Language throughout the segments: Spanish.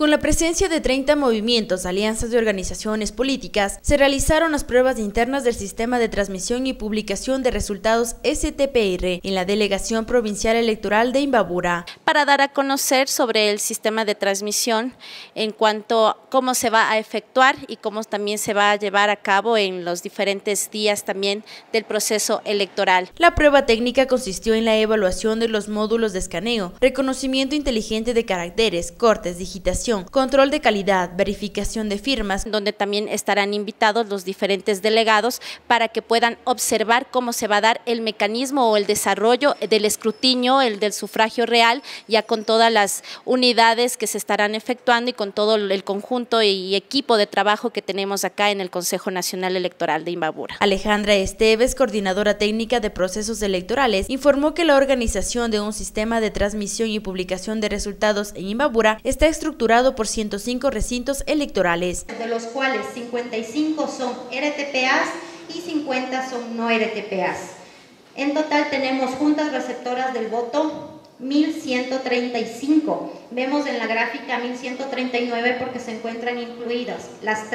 Con la presencia de 30 movimientos, alianzas y organizaciones políticas, se realizaron las pruebas internas del Sistema de Transmisión y Publicación de Resultados STPR en la Delegación Provincial Electoral de Imbabura. Para dar a conocer sobre el sistema de transmisión en cuanto a cómo se va a efectuar y cómo también se va a llevar a cabo en los diferentes días también del proceso electoral. La prueba técnica consistió en la evaluación de los módulos de escaneo, reconocimiento inteligente de caracteres, cortes, digitación, control de calidad, verificación de firmas, donde también estarán invitados los diferentes delegados para que puedan observar cómo se va a dar el mecanismo o el desarrollo del escrutinio, el del sufragio real, ya con todas las unidades que se estarán efectuando y con todo el conjunto y equipo de trabajo que tenemos acá en el Consejo Nacional Electoral de Imbabura. Alejandra Esteves, coordinadora técnica de procesos electorales, informó que la organización de un sistema de transmisión y publicación de resultados en Imbabura está estructurado por 105 recintos electorales, de los cuales 55 son RTPAs y 50 son no RTPAs. En total tenemos juntas receptoras del voto 1135. Vemos en la gráfica 1139 porque se encuentran incluidas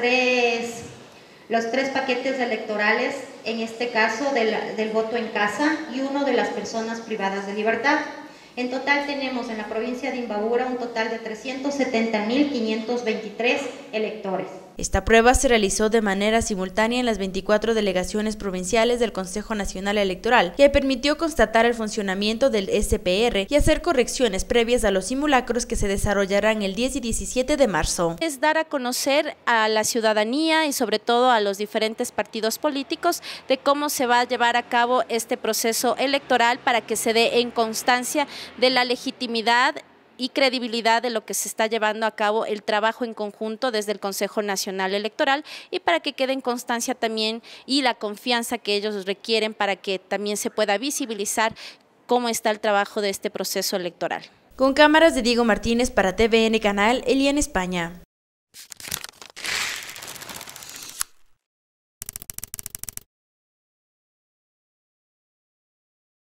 los tres paquetes electorales, en este caso del voto en casa y uno de las personas privadas de libertad. En total tenemos en la provincia de Imbabura un total de 370.523 electores. Esta prueba se realizó de manera simultánea en las 24 delegaciones provinciales del Consejo Nacional Electoral, que permitió constatar el funcionamiento del SPR y hacer correcciones previas a los simulacros que se desarrollarán el 10 y 17 de marzo. Es dar a conocer a la ciudadanía y sobre todo a los diferentes partidos políticos de cómo se va a llevar a cabo este proceso electoral para que se dé en constancia de la legitimidad y credibilidad de lo que se está llevando a cabo el trabajo en conjunto desde el Consejo Nacional Electoral y para que quede en constancia también y la confianza que ellos requieren para que también se pueda visibilizar cómo está el trabajo de este proceso electoral. Con cámaras de Diego Martínez para TVN Canal, Elian España.